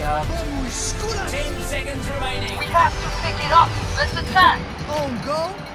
Fire. 10 seconds remaining. We have to pick it up. Let's attack. On go.